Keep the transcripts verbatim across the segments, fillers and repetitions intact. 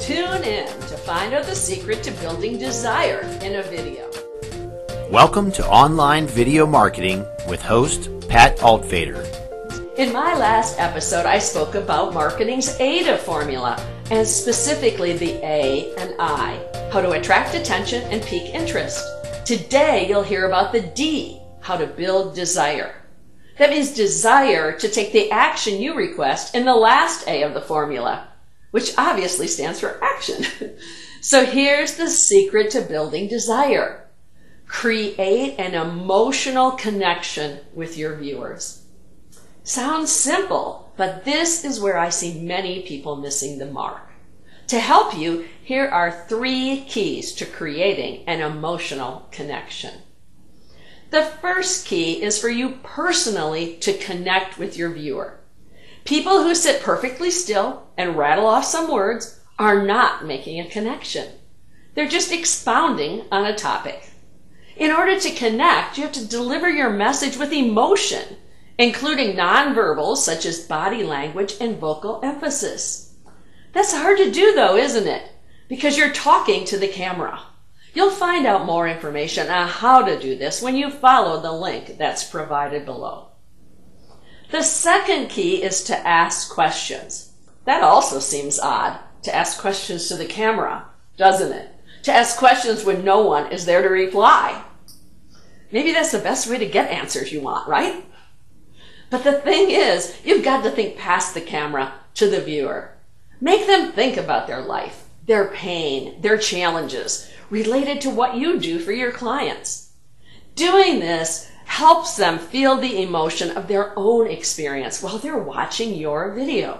Tune in to find out the secret to building desire in a video. Welcome to Online Video Marketing with host Pat Altvader. In my last episode, I spoke about marketing's AIDA formula, and specifically the A and I, how to attract attention and pique interest. Today, you'll hear about the D, how to build desire. That means desire to take the action you request in the last A of the formula, which obviously stands for action. So here's the secret to building desire. Create an emotional connection with your viewers. Sounds simple, but this is where I see many people missing the mark. To help you, here are three keys to creating an emotional connection. The first key is for you personally to connect with your viewer. People who sit perfectly still and rattle off some words are not making a connection. They're just expounding on a topic. In order to connect, you have to deliver your message with emotion, including nonverbals such as body language and vocal emphasis. That's hard to do though, isn't it? Because you're talking to the camera. You'll find out more information on how to do this when you follow the link that's provided below. The second key is to ask questions. That also seems odd, to ask questions to the camera, doesn't it? To ask questions when no one is there to reply. Maybe that's the best way to get answers you want, right? But the thing is, you've got to think past the camera to the viewer. Make them think about their life, their pain, their challenges, related to what you do for your clients. Doing this helps them feel the emotion of their own experience while they're watching your video.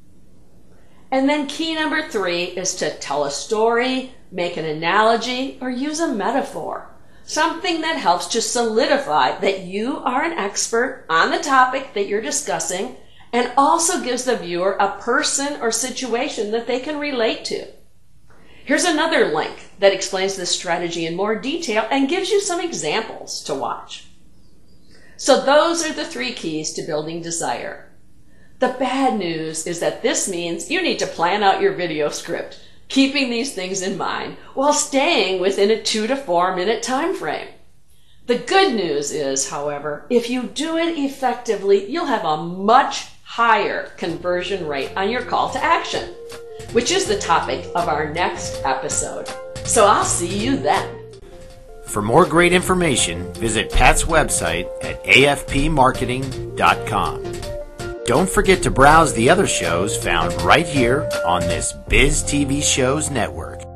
And then key number three is to tell a story, make an analogy, or use a metaphor. Something that helps to solidify that you are an expert on the topic that you're discussing and also gives the viewer a person or situation that they can relate to. Here's another link that explains this strategy in more detail and gives you some examples to watch. So those are the three keys to building desire. The bad news is that this means you need to plan out your video script, keeping these things in mind while staying within a two to four minute time frame. The good news is, however, if you do it effectively, you'll have a much higher conversion rate on your call to action, which is the topic of our next episode. So I'll see you then. For more great information, visit Pat's website at A F P marketing dot com. Don't forget to browse the other shows found right here on this Biz T V Shows network.